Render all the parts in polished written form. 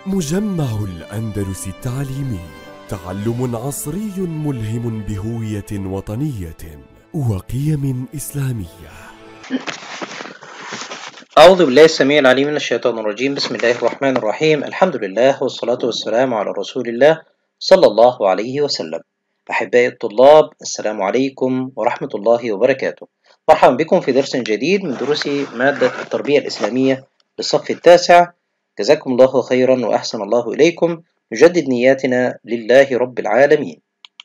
مجمع الأندلس التعليمي، تعلم عصري ملهم بهوية وطنية وقيم إسلامية. أعوذ بالله السميع العليم من الشيطان الرجيم. بسم الله الرحمن الرحيم. الحمد لله والصلاة والسلام على رسول الله صلى الله عليه وسلم. أحبائي الطلاب، السلام عليكم ورحمة الله وبركاته. مرحبا بكم في درس جديد من دروس مادة التربية الإسلامية للصف التاسع. جزاكم الله خيرا وأحسن الله إليكم. نجدد نياتنا لله رب العالمين.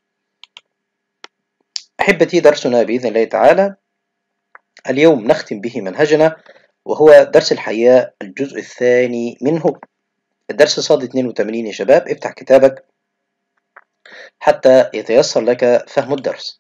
أحبتي، درسنا بإذن الله تعالى اليوم نختم به منهجنا، وهو درس الحياء الجزء الثاني منه. الدرس صاد 82 يا شباب. افتح كتابك حتى يتيسر لك فهم الدرس.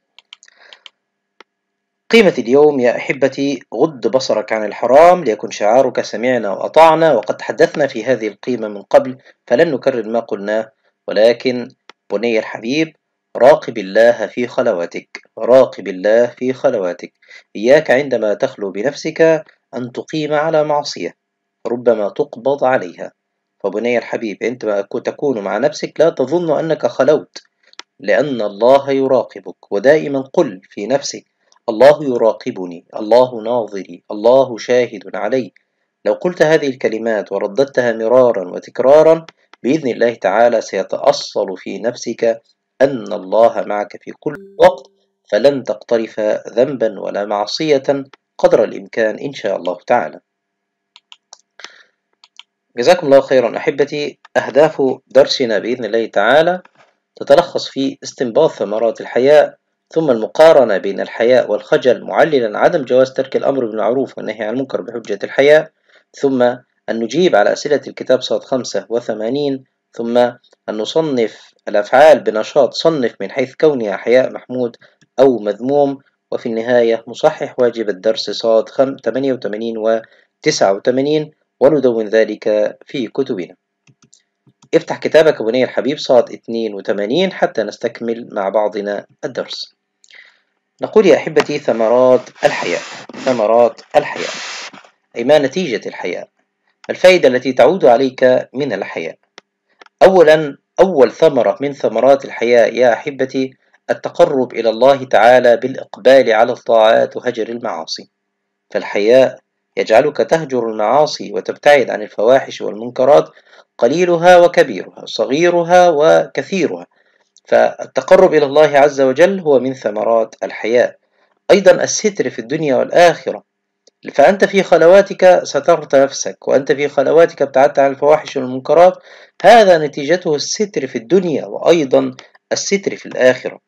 قيمة اليوم يا أحبتي: غض بصرك عن الحرام ليكن شعارك سمعنا وأطعنا. وقد تحدثنا في هذه القيمة من قبل فلن نكرر ما قلناه، ولكن بني الحبيب، راقب الله في خلواتك، راقب الله في خلواتك. إياك عندما تخلو بنفسك أن تقيم على معصية ربما تقبض عليها. فبني الحبيب، عندما تكون مع نفسك لا تظن أنك خلوت، لأن الله يراقبك. ودائما قل في نفسك: الله يراقبني، الله ناظري، الله شاهد علي. لو قلت هذه الكلمات ورددتها مرارا وتكرارا بإذن الله تعالى سيتأصل في نفسك أن الله معك في كل وقت، فلن تقترف ذنبا ولا معصية قدر الإمكان إن شاء الله تعالى. جزاكم الله خيرا أحبتي. أهداف درسنا بإذن الله تعالى تتلخص في استنباط ثمرات الحياء، ثم المقارنة بين الحياء والخجل معللا عدم جواز ترك الأمر بالمعروف والنهي عن المنكر بحجة الحياء، ثم أن نجيب على أسئلة الكتاب صاد 85، ثم أن نصنف الأفعال بنشاط صنف من حيث كونها حياء محمود أو مذموم، وفي النهاية نصحح واجب الدرس صاد 88 و 89 وندون ذلك في كتبنا. افتح كتابك بني الحبيب صاد 82 حتى نستكمل مع بعضنا الدرس. نقول يا أحبتي: ثمرات الحياء. ثمرات الحياء أي ما نتيجة الحياء، الفائدة التي تعود عليك من الحياء. أولا، أول ثمرة من ثمرات الحياء يا أحبتي التقرب إلى الله تعالى بالإقبال على الطاعات وهجر المعاصي. فالحياء يجعلك تهجر المعاصي وتبتعد عن الفواحش والمنكرات، قليلها وكبيرها، صغيرها وكثيرها. فالتقرب إلى الله عز وجل هو من ثمرات الحياء. أيضا الستر في الدنيا والآخرة، فأنت في خلواتك سترت نفسك، وأنت في خلواتك ابتعدت عن الفواحش والمنكرات، هذا نتيجته الستر في الدنيا وأيضا الستر في الآخرة.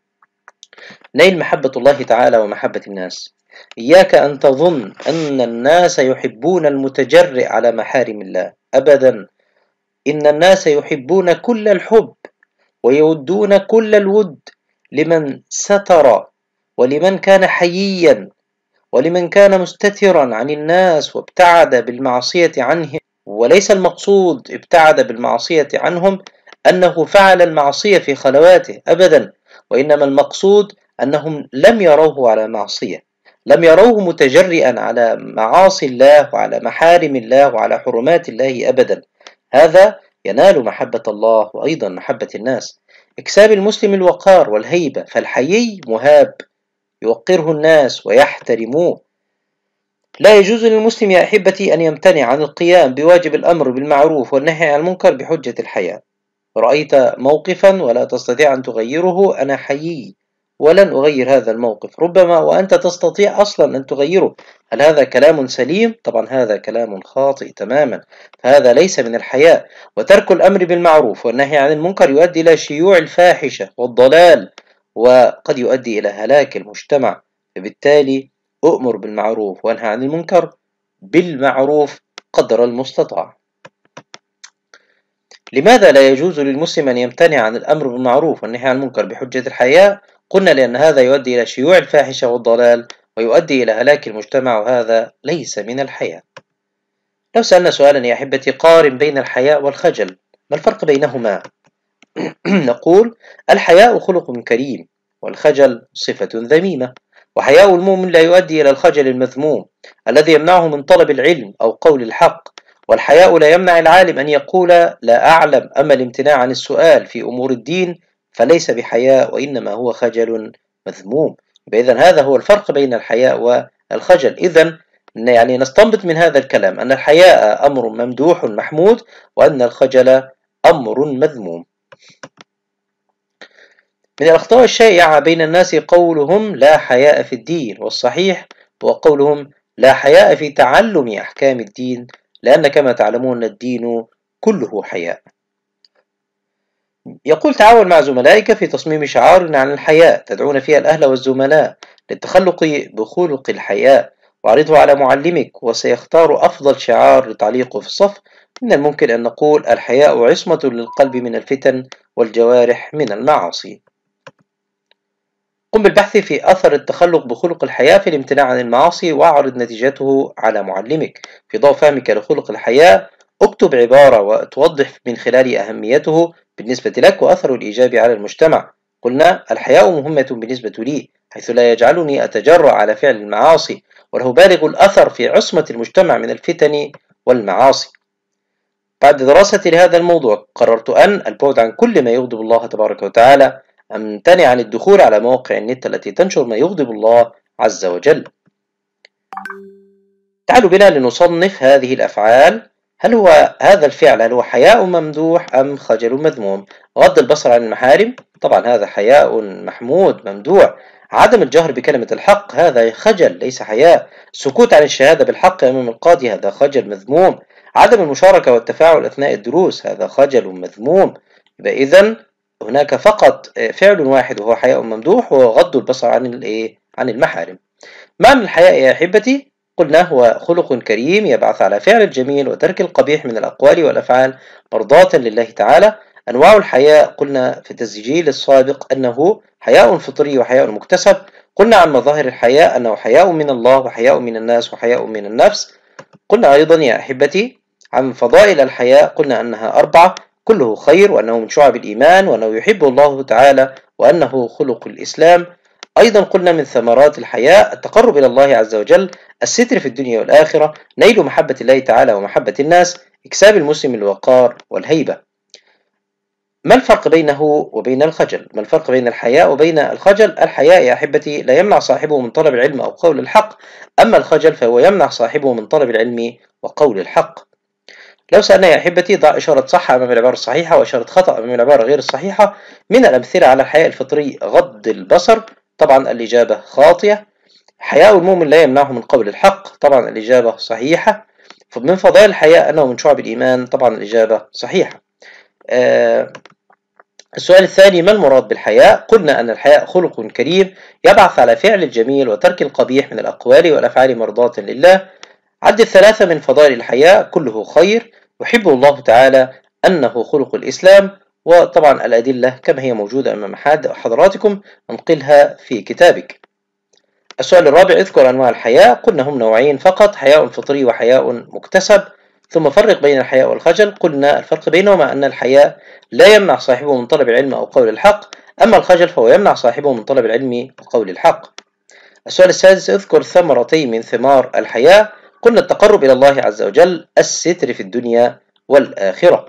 نيل محبة الله تعالى ومحبة الناس. إياك أن تظن أن الناس يحبون المتجرئ على محارم الله، أبدا. إن الناس يحبون كل الحب ويودون كل الود لمن ستر، ولمن كان حييا، ولمن كان مستترا عن الناس وابتعد بالمعصية عنهم. وليس المقصود ابتعد بالمعصية عنهم أنه فعل المعصية في خلواته، أبدا. وإنما المقصود أنهم لم يروه على معصية، لم يروه متجرئا على معاصي الله وعلى محارم الله وعلى حرمات الله، أبدا. هذا ينال محبة الله وأيضا محبة الناس. إكساب المسلم الوقار والهيبة، فالحيي مهاب يوقره الناس ويحترموه. لا يجوز للمسلم يا أحبتي أن يمتنع عن القيام بواجب الأمر بالمعروف والنهي عن المنكر بحجة الحياء. رأيت موقفا ولا تستطيع أن تغيره، أنا حيي ولن أغير هذا الموقف، ربما وأنت تستطيع أصلا أن تغيره. هل هذا كلام سليم؟ طبعا هذا كلام خاطئ تماما، فهذا ليس من الحياء. وترك الأمر بالمعروف والنهي عن المنكر يؤدي إلى شيوع الفاحشة والضلال، وقد يؤدي إلى هلاك المجتمع. فبالتالي أؤمر بالمعروف وانهى عن المنكر بالمعروف قدر المستطاع. لماذا لا يجوز للمسلم أن يمتنع عن الأمر بالمعروف والنهي عن المنكر بحجة الحياء؟ قلنا لأن هذا يؤدي إلى شيوع الفاحشة والضلال ويؤدي إلى هلاك المجتمع، وهذا ليس من الحياء. لو سألنا سؤالا يا أحبتي: قارن بين الحياء والخجل، ما الفرق بينهما؟ نقول: الحياء خلق كريم، والخجل صفة ذميمة. وحياء المؤمن لا يؤدي إلى الخجل المذموم الذي يمنعه من طلب العلم أو قول الحق، والحياء لا يمنع العالم أن يقول لا أعلم، أما الامتناع عن السؤال في أمور الدين فليس بحياء وإنما هو خجل مذموم. إذن هذا هو الفرق بين الحياء والخجل. إذن يعني نستنبط من هذا الكلام أن الحياء أمر ممدوح محمود، وأن الخجل أمر مذموم. من الأخطاء الشائعة بين الناس قولهم لا حياء في الدين، والصحيح هو قولهم لا حياء في تعلم أحكام الدين، لأن كما تعلمون الدين كله حياء. يقول تعاون مع زملائك في تصميم شعار عن الحياء تدعون فيها الأهل والزملاء للتخلق بخلق الحياء، واعرضه على معلمك وسيختار أفضل شعار لتعليقه في الصف. من الممكن أن نقول الحياء عصمة للقلب من الفتن والجوارح من المعاصي. قم بالبحث في أثر التخلق بخلق الحياء في الامتناع عن المعاصي، واعرض نتيجته على معلمك. في ضوء فهمك لخلق الحياء اكتب عبارة وتوضح من خلال أهميته بالنسبة لك وأثره الإيجابي على المجتمع. قلنا الحياء مهمة بالنسبة لي، حيث لا يجعلني أتجرأ على فعل المعاصي، وله بالغ الأثر في عصمة المجتمع من الفتن والمعاصي. بعد دراستي لهذا الموضوع قررت أن البعد عن كل ما يغضب الله تبارك وتعالى، أمتنع عن الدخول على مواقع النت التي تنشر ما يغضب الله عز وجل. تعالوا بنا لنصنف هذه الأفعال. هل هو هذا الفعل هل هو حياء ممدوح أم خجل مذموم؟ غض البصر عن المحارم، طبعا هذا حياء محمود ممدوح. عدم الجهر بكلمة الحق هذا خجل ليس حياء. السكوت عن الشهادة بالحق أمام القاضي هذا خجل مذموم. عدم المشاركة والتفاعل أثناء الدروس هذا خجل مذموم. إذن هناك فقط فعل واحد وهو حياء ممدوح، وهو غض البصر عن المحارم. معنى الحياء يا أحبتي قلنا هو خلق كريم يبعث على فعل الجميل وترك القبيح من الأقوال والأفعال مرضاة لله تعالى. أنواع الحياء قلنا في التسجيل السابق أنه حياء فطري وحياء مكتسب. قلنا عن مظاهر الحياء أنه حياء من الله وحياء من الناس وحياء من النفس. قلنا أيضا يا أحبتي عن فضائل الحياء قلنا أنها 4: كله خير، وأنه من شعب الإيمان، وأنه يحب الله تعالى، وأنه خلق الإسلام. أيضا قلنا من ثمرات الحياء التقرب إلى الله عز وجل، الستر في الدنيا والآخرة، نيل محبة الله تعالى ومحبة الناس، إكساب المسلم الوقار والهيبة. ما الفرق بينه وبين الخجل؟ ما الفرق بين الحياء وبين الخجل؟ الحياء يا أحبتي لا يمنع صاحبه من طلب العلم أو قول الحق، أما الخجل فهو يمنع صاحبه من طلب العلم وقول الحق. لو سألنا يا أحبتي ضع إشارة صح أمام العبارة الصحيحة وإشارة خطأ أمام العبارة غير الصحيحة. من الأمثلة على الحياء الفطري غض البصر، طبعا الإجابة خاطئة. حياء المؤمن لا يمنعه من قول الحق، طبعا الإجابة صحيحة. من فضائل الحياء أنه من شعب الإيمان، طبعا الإجابة صحيحة. السؤال الثاني: ما المراد بالحياء؟ قلنا أن الحياء خلق كريم يبعث على فعل الجميل وترك القبيح من الأقوال والأفعال مرضاة لله. عد 3 من فضائل الحياء: كله خير، يحبه الله تعالى، أنه خلق الإسلام. وطبعا الأدلة كما هي موجودة أمام حضراتكم ننقلها في كتابك. السؤال الرابع: اذكر أنواع الحياء. قلنا هم نوعين فقط: حياء فطري وحياء مكتسب. ثم فرق بين الحياء والخجل. قلنا الفرق بينهما أن الحياء لا يمنع صاحبه من طلب العلم أو قول الحق، أما الخجل فهو يمنع صاحبه من طلب العلم وقول الحق. السؤال السادس: اذكر ثمرتين من ثمار الحياء. قلنا التقرب إلى الله عز وجل، الستر في الدنيا والآخرة.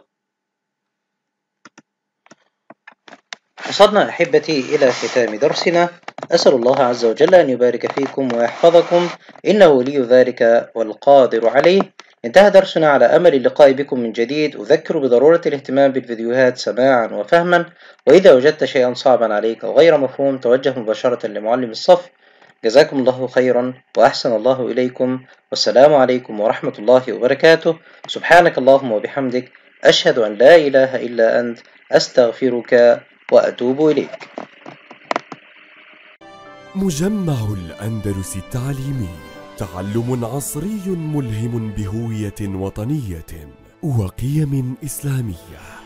وصلنا أحبتي إلى ختام درسنا. أسأل الله عز وجل أن يبارك فيكم ويحفظكم، إنه ولي ذلك والقادر عليه. انتهى درسنا على أمل اللقاء بكم من جديد. أذكر بضرورة الاهتمام بالفيديوهات سماعا وفهما، وإذا وجدت شيئا صعبا عليك أو غير مفهوم توجه مباشرة لمعلم الصف. جزاكم الله خيرا وأحسن الله إليكم، والسلام عليكم ورحمة الله وبركاته. سبحانك اللهم وبحمدك، أشهد أن لا إله إلا أنت، أستغفرك وأتوب إليك. مجمع الأندلس التعليمي، تعلم عصري ملهم بهوية وطنية وقيم إسلامية.